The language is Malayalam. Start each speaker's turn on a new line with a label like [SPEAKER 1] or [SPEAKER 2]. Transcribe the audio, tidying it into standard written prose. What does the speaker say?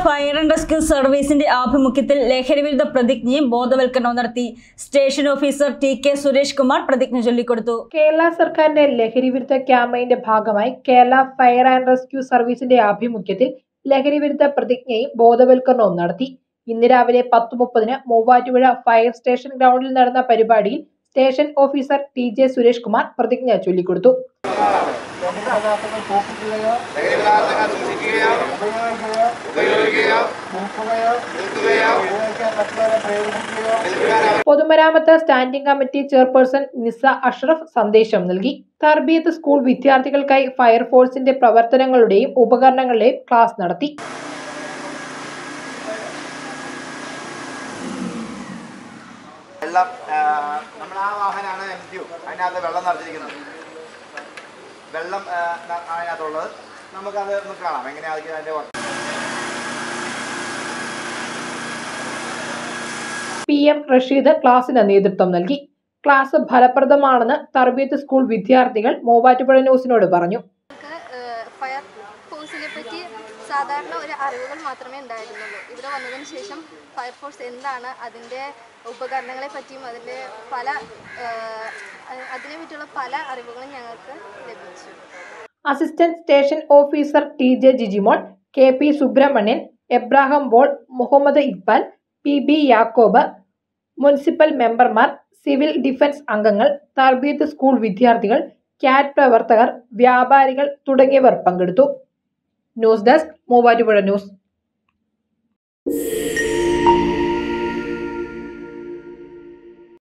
[SPEAKER 1] ഫയർ ആൻഡ് റെസ്ക്യൂ സർവീസിന്റെ ആഭിമുഖ്യത്തിൽ ലഹരിവിരുദ്ധ പ്രതിജ്ഞയും ബോധവൽക്കരണവും നടത്തി. Station officer T K. Suresh Kumar പ്രതിജ്ഞ ചൊല്ലിക്കൊടുത്തു.
[SPEAKER 2] കേരള സർക്കാരിന്റെ ലഹരിവിരുദ്ധ ക്യാമ്പയിന്റെ ഭാഗമായി കേരള ഫയർ ആൻഡ് റെസ്ക്യൂ സർവീസിന്റെ ആഭിമുഖ്യത്തിൽ ലഹരിവിരുദ്ധ പ്രതിജ്ഞയും ബോധവൽക്കരണവും നടത്തി. ഇന്ന് രാവിലെ 10:30 മൂവാറ്റുപുഴ ഫയർ സ്റ്റേഷൻ ഗ്രൗണ്ടിൽ നടന്ന പരിപാടിയിൽ station officer T J. Suresh Kumar പ്രതിജ്ഞ ചൊല്ലിക്കൊടുത്തു. പൊതുമരാമത്ത് standing committee chairperson Nisa Ashraf സന്ദേശം നൽകി. തർബീയത്ത് സ്കൂൾ വിദ്യാർത്ഥികൾക്കായി ഫയർഫോഴ്സിന്റെ പ്രവർത്തനങ്ങളുടെയും ഉപകരണങ്ങളുടെയും ക്ലാസ് നടത്തി.
[SPEAKER 3] വെള്ളം നമ്മൾ ആ വാഹനമാണ് MTU, അതിനകത്ത് വെള്ളം നിറച്ചിരിക്കുന്നത്. വെള്ളം അതിനകത്തുള്ളത് നമുക്കത് ഒന്ന് കാണാം എങ്ങനെയായിരിക്കും അതിൻ്റെ വർക്ക്.
[SPEAKER 2] PM റഷീദ് ക്ലാസിന് നേതൃത്വം നൽകി. ക്ലാസ് ഫലപ്രദമാണെന്ന് തർബീയത്ത് സ്കൂൾ വിദ്യാർത്ഥികൾ മൂവാറ്റുപുഴ ന്യൂസിനോട് പറഞ്ഞു.
[SPEAKER 4] ഫയർ ഫോഴ്സിനെ പറ്റി സാധാരണ ഒരു അറിവുകൾ മാത്രമേ ഉണ്ടായിരുന്നുള്ളൂ. ഇവിടെ വന്നതിന് ശേഷം ഫയർഫോഴ്സ് എന്താണ്, അതിൻ്റെ ഉപകരണങ്ങളെ പറ്റിയും അതിനെ പറ്റിയുള്ള പല അറിവുകളും ഞങ്ങൾക്ക് ലഭിച്ചു.
[SPEAKER 2] Assistant station officer T J. Jijimol, KP Subrahmanyan, Ebrahim Paul, Muhammad Iqbal, PB Yakob, municipal മെമ്പർമാർ, സിവിൽ ഡിഫൻസ് അംഗങ്ങൾ, തർബീയത്ത് സ്കൂൾ വിദ്യാർത്ഥികൾ, ക്യാറ്റ് പ്രവർത്തകർ, വ്യാപാരികൾ തുടങ്ങിയവർ പങ്കെടുത്തു. News desk Muvattupuzha news.